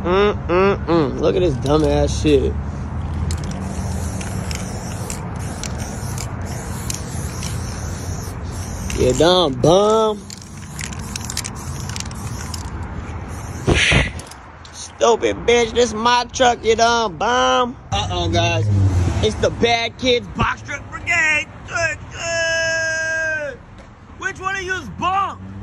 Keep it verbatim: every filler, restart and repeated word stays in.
mm, mm, mm. Look at this dumbass shit. You dumb bum. Stupid bitch, this is my truck, you dumb bum. Uh-oh, guys. It's the Bad Kids Box Truck Brigade. Which one of you is bum?